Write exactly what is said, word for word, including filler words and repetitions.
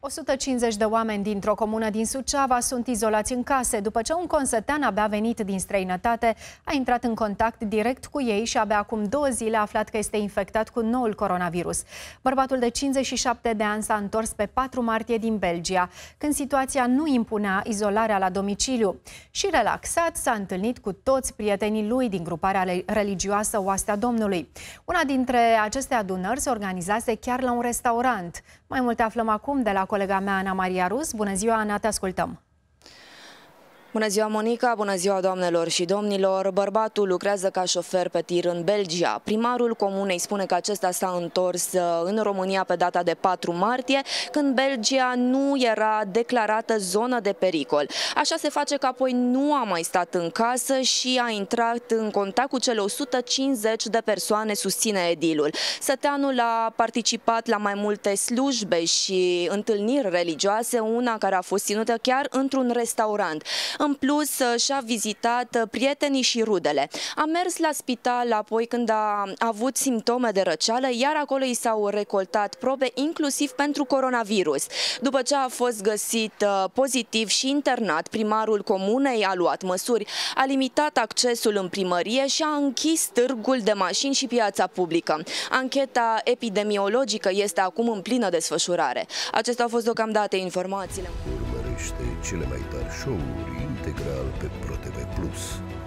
o sută cincizeci de oameni dintr-o comună din Suceava sunt izolați în case după ce un consătean abia venit din străinătate a intrat în contact direct cu ei și abia acum două zile a aflat că este infectat cu noul coronavirus. Bărbatul de cincizeci și șapte de ani s-a întors pe patru martie din Belgia, când situația nu impunea izolarea la domiciliu. Și relaxat s-a întâlnit cu toți prietenii lui din gruparea religioasă Oastea Domnului. Una dintre aceste adunări se organizase chiar la un restaurant. Mai multe aflăm acum de la colega mea, Ana Maria Rus. Bună ziua, Ana, te ascultăm! Bună ziua, Monica! Bună ziua, doamnelor și domnilor! Bărbatul lucrează ca șofer pe tir în Belgia. Primarul comunei spune că acesta s-a întors în România pe data de patru martie, când Belgia nu era declarată zonă de pericol. Așa se face că apoi nu a mai stat în casă și a intrat în contact cu cele o sută cincizeci de persoane, susține edilul. Săteanul a participat la mai multe slujbe și întâlniri religioase, una care a fost ținută chiar într-un restaurant. În plus, și-a vizitat prietenii și rudele. A mers la spital apoi când a avut simptome de răceală, iar acolo i s-au recoltat probe inclusiv pentru coronavirus. După ce a fost găsit pozitiv și internat, primarul comunei a luat măsuri, a limitat accesul în primărie și a închis târgul de mașini și piața publică. Ancheta epidemiologică este acum în plină desfășurare. Acestea au fost deocamdată informațiile. Urmărește cele mai tari show-uri integral pe ProTV plus.